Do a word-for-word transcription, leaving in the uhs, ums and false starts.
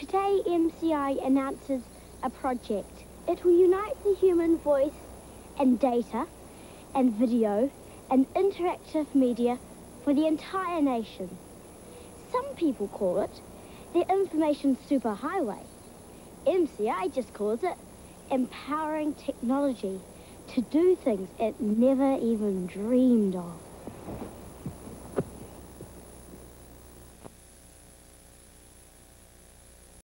Today, M C I announces a project. It will unite the human voice and data and video and interactive media for the entire nation. Some people call it the information superhighway. M C I just calls it empowering technology to do things it never even dreamed of.